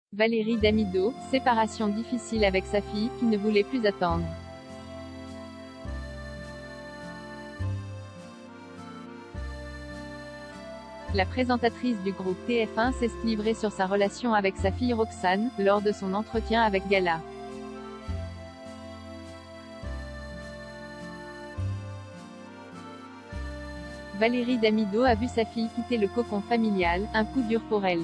Valérie Damido, séparation difficile avec sa fille, qui ne voulait plus attendre. La présentatrice du groupe TF1 s'est livrée sur sa relation avec sa fille Roxane, lors de son entretien avec Gala. Valérie Damido a vu sa fille quitter le cocon familial, un coup dur pour elle.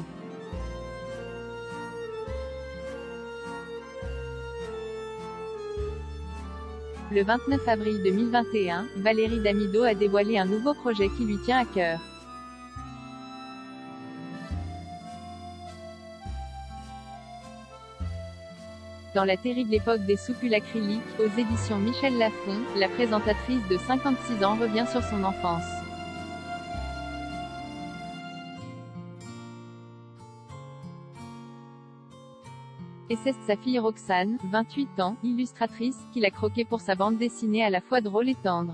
Le 29 avril 2021, Valérie Damido a dévoilé un nouveau projet qui lui tient à cœur. Dans la terrible époque des soupules acryliques, aux éditions Michel Lafon, la présentatrice de 56 ans revient sur son enfance. Et c'est sa fille Roxane, 28 ans, illustratrice, qui l'a croquée pour sa bande dessinée à la fois drôle et tendre.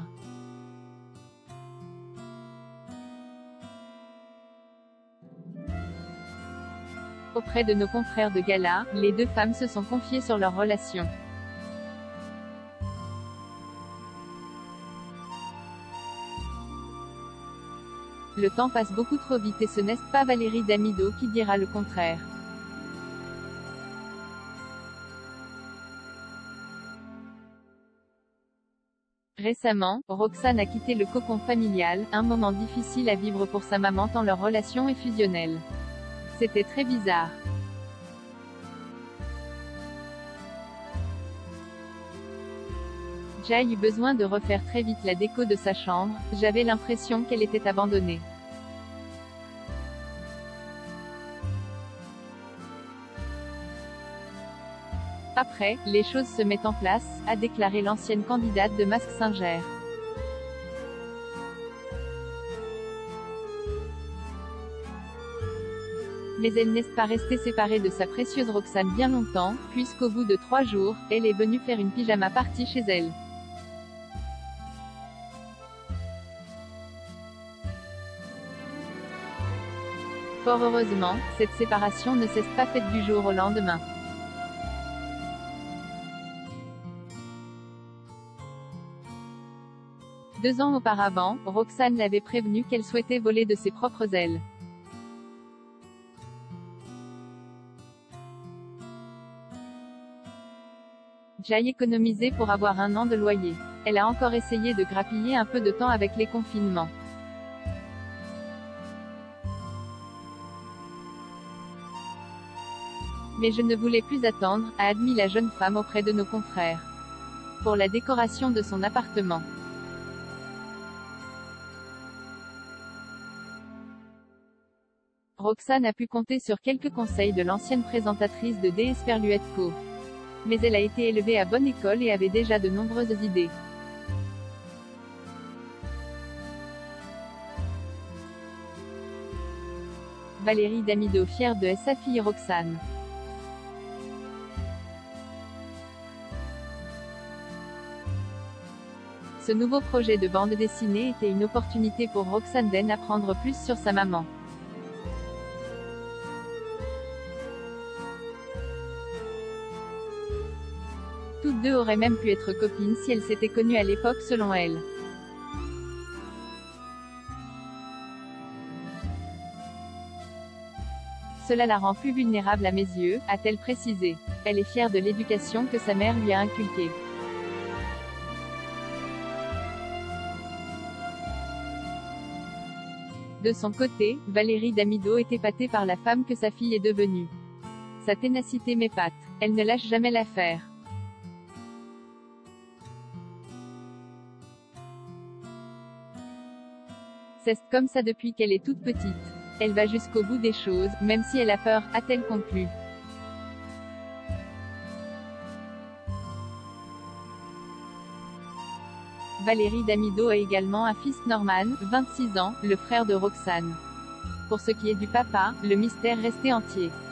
Auprès de nos confrères de Gala, les deux femmes se sont confiées sur leur relation. Le temps passe beaucoup trop vite et ce n'est pas Valérie Damido qui dira le contraire. Récemment, Roxane a quitté le cocon familial, un moment difficile à vivre pour sa maman tant leur relation est fusionnelle. C'était très bizarre. J'ai eu besoin de refaire très vite la déco de sa chambre, j'avais l'impression qu'elle était abandonnée. Après, les choses se mettent en place, a déclaré l'ancienne candidate de Mask Singer. Mais elle n'est pas restée séparée de sa précieuse Roxane bien longtemps, puisqu'au bout de 3 jours, elle est venue faire une pyjama party chez elle. Fort heureusement, cette séparation ne s'est pas faite du jour au lendemain. Deux ans auparavant, Roxane l'avait prévenue qu'elle souhaitait voler de ses propres ailes. J'ai économisé pour avoir 1 an de loyer. Elle a encore essayé de grappiller un peu de temps avec les confinements. Mais je ne voulais plus attendre, a admis la jeune femme auprès de nos confrères. Pour la décoration de son appartement. Roxane a pu compter sur quelques conseils de l'ancienne présentatrice de DS Co. Mais elle a été élevée à bonne école et avait déjà de nombreuses idées. Valérie Damido fière de sa fille Roxane. Ce nouveau projet de bande dessinée était une opportunité pour Roxane d'en apprendre plus sur sa maman. Toutes deux auraient même pu être copines si elles s'étaient connues à l'époque selon elle. Cela la rend plus vulnérable à mes yeux, a-t-elle précisé. Elle est fière de l'éducation que sa mère lui a inculquée. De son côté, Valérie Damido est épatée par la femme que sa fille est devenue. Sa ténacité m'épate. Elle ne lâche jamais l'affaire. C'est comme ça depuis qu'elle est toute petite. Elle va jusqu'au bout des choses, même si elle a peur, a-t-elle conclu. Valérie Damido a également un fils Norman, 26 ans, le frère de Roxane. Pour ce qui est du papa, le mystère restait entier.